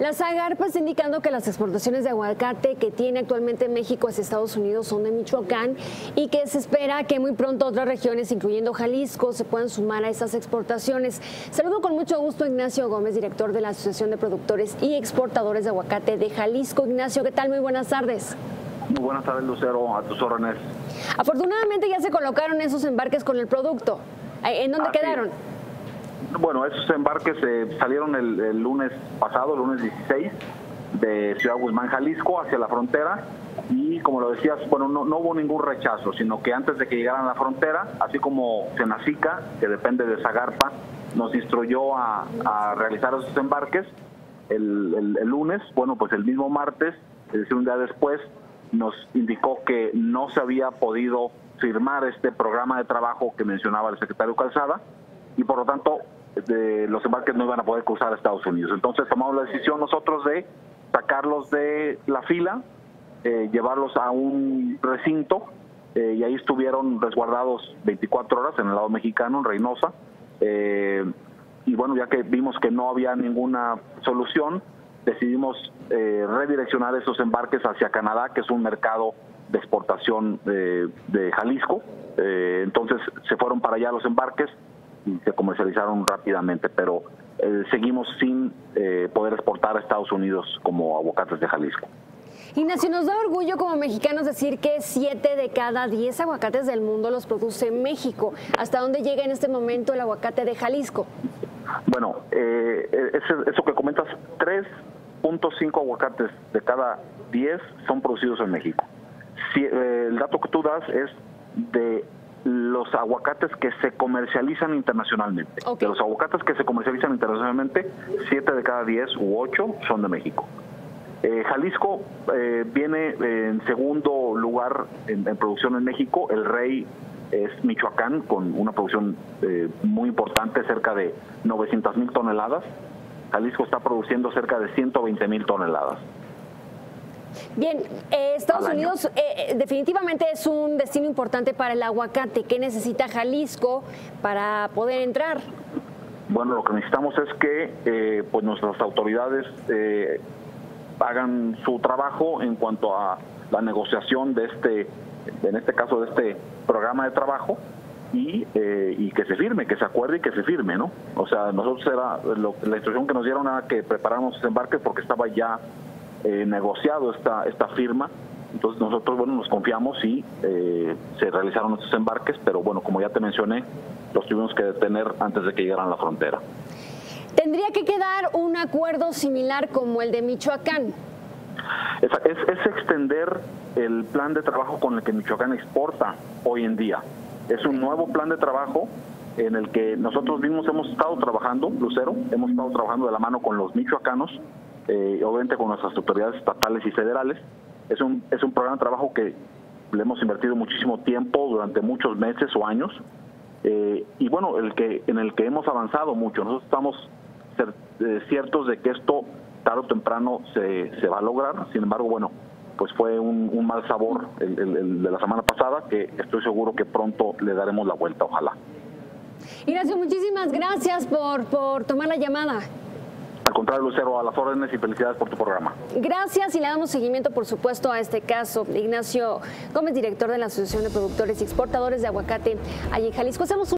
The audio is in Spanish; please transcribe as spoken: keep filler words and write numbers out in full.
La Zagarpa está indicando que las exportaciones de aguacate que tiene actualmente México hacia Estados Unidos son de Michoacán y que se espera que muy pronto otras regiones, incluyendo Jalisco, se puedan sumar a esas exportaciones. Saludo con mucho gusto a Ignacio Gómez, director de la Asociación de Productores y Exportadores de Aguacate de Jalisco. Ignacio, ¿qué tal? Muy buenas tardes. Muy buenas tardes, Lucero, a tus órdenes. Afortunadamente ya se colocaron esos embarques con el producto. ¿En dónde Así quedaron? Bueno, esos embarques eh, salieron el, el lunes pasado, el lunes dieciséis, de Ciudad Guzmán, Jalisco, hacia la frontera. Y como lo decías, bueno, no, no hubo ningún rechazo, sino que antes de que llegaran a la frontera, así como Senacica, que depende de Zagarpa, nos instruyó a, a realizar esos embarques el, el, el lunes, bueno, pues el mismo martes, es decir, un día después, nos indicó que no se había podido firmar este programa de trabajo que mencionaba el secretario Calzada y por lo tanto de, los embarques no iban a poder cruzar a Estados Unidos. Entonces tomamos la decisión nosotros de sacarlos de la fila, eh, llevarlos a un recinto eh, y ahí estuvieron resguardados veinticuatro horas en el lado mexicano, en Reynosa. Eh, y bueno, ya que vimos que no había ninguna solución, decidimos eh, redireccionar esos embarques hacia Canadá, que es un mercado de exportación eh, de Jalisco. Eh, entonces se fueron para allá los embarques y se comercializaron rápidamente, pero eh, seguimos sin eh, poder exportar a Estados Unidos como aguacates de Jalisco. Ignacio, nos da orgullo como mexicanos decir que siete de cada diez aguacates del mundo los produce México. ¿Hasta dónde llega en este momento el aguacate de Jalisco? Bueno, eh, eso, eso que comentas, tres punto cinco aguacates de cada diez son producidos en México. Si, eh, el dato que tú das es de los aguacates que se comercializan internacionalmente. Okay. De los aguacates que se comercializan internacionalmente, siete de cada diez u ocho son de México. Eh, Jalisco eh, viene en segundo lugar en, en producción en México. El rey es Michoacán, con una producción eh, muy importante, cerca de novecientas mil toneladas. Jalisco está produciendo cerca de ciento veinte mil toneladas. Bien, eh, Estados Unidos eh, definitivamente es un destino importante para el aguacate. ¿Qué necesita Jalisco para poder entrar? Bueno, lo que necesitamos es que eh, pues nuestras autoridades eh, hagan su trabajo en cuanto a la negociación de este, en este caso de este programa de trabajo, y, eh, y que se firme, que se acuerde y que se firme, ¿no? O sea, nosotros era lo, la instrucción que nos dieron era que preparáramos ese embarque porque estaba ya eh, negociado esta esta firma. Entonces nosotros, bueno, nos confiamos y eh, se realizaron estos embarques, pero bueno, como ya te mencioné, los tuvimos que detener antes de que llegaran a la frontera. ¿Tendría que quedar un acuerdo similar como el de Michoacán? Es, es, es extender el plan de trabajo con el que Michoacán exporta hoy en día. Es un nuevo plan de trabajo en el que nosotros mismos hemos estado trabajando, Lucero, hemos estado trabajando de la mano con los michoacanos, eh, obviamente con nuestras autoridades estatales y federales. Es un, es un programa de trabajo que le hemos invertido muchísimo tiempo durante muchos meses o años, eh, y bueno, el que en el que hemos avanzado mucho. Nosotros estamos ser, eh, ciertos de que esto tarde o temprano se, se va a lograr. Sin embargo, bueno, pues fue un, un mal sabor el, el, el de la semana pasada, que estoy seguro que pronto le daremos la vuelta, ojalá. Ignacio, muchísimas gracias por, por tomar la llamada. Al contrario, Lucero, a las órdenes y felicidades por tu programa. Gracias, y le damos seguimiento, por supuesto, a este caso. Ignacio Gómez, director de la Asociación de Productores y Exportadores de Aguacate allí en Jalisco. Hacemos un